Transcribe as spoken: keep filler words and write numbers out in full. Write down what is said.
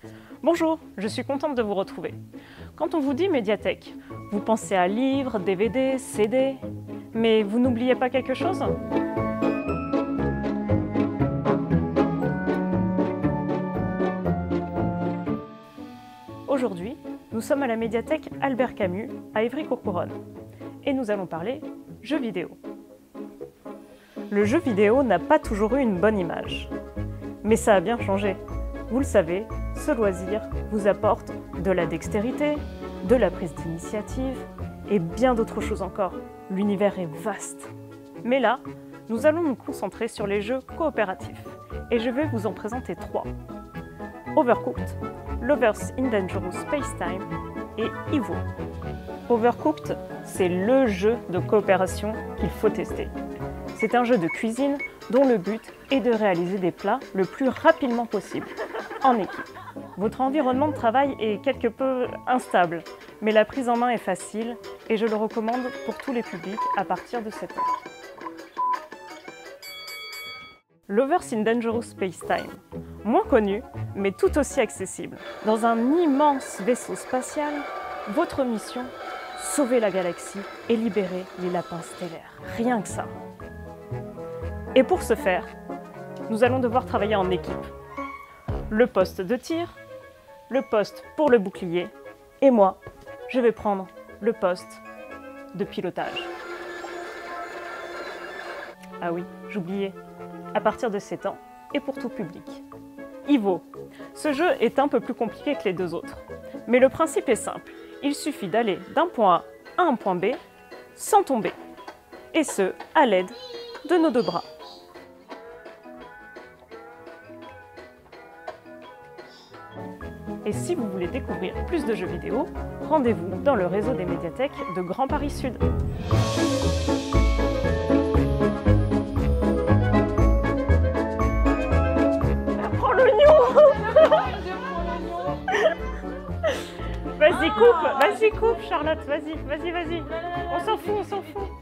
Bonjour, je suis contente de vous retrouver. Quand on vous dit médiathèque, vous pensez à livres, D V D, C D, mais vous n'oubliez pas quelque chose ? Aujourd'hui, nous sommes à la médiathèque Albert Camus à Évry-Courcouronnes et nous allons parler jeux vidéo. Le jeu vidéo n'a pas toujours eu une bonne image, mais ça a bien changé. Vous le savez, ce loisir vous apporte de la dextérité, de la prise d'initiative et bien d'autres choses encore. L'univers est vaste. Mais là, nous allons nous concentrer sur les jeux coopératifs et je vais vous en présenter trois. Overcooked, Lovers in Dangerous Spacetime et Evo. Overcooked, c'est le jeu de coopération qu'il faut tester. C'est un jeu de cuisine dont le but est de réaliser des plats le plus rapidement possible, en équipe. Votre environnement de travail est quelque peu instable, mais la prise en main est facile et je le recommande pour tous les publics à partir de sept ans. Lovers in Dangerous Spacetime, moins connu, mais tout aussi accessible. Dans un immense vaisseau spatial, votre mission, sauver la galaxie et libérer les lapins stellaires. Rien que ça. Et pour ce faire, nous allons devoir travailler en équipe. Le poste de tir, le poste pour le bouclier, et moi, je vais prendre le poste de pilotage. Ah oui, j'oubliais. À partir de sept ans et pour tout public. Evo. Ce jeu est un peu plus compliqué que les deux autres. Mais le principe est simple. Il suffit d'aller d'un point A à un point B sans tomber. Et ce, à l'aide de nos deux bras. Et si vous voulez découvrir plus de jeux vidéo, rendez-vous dans le réseau des médiathèques de Grand Paris Sud. Vas-y, coupe, vas-y, coupe, Charlotte, vas-y, vas-y, vas-y. On s'en fout, on s'en fout.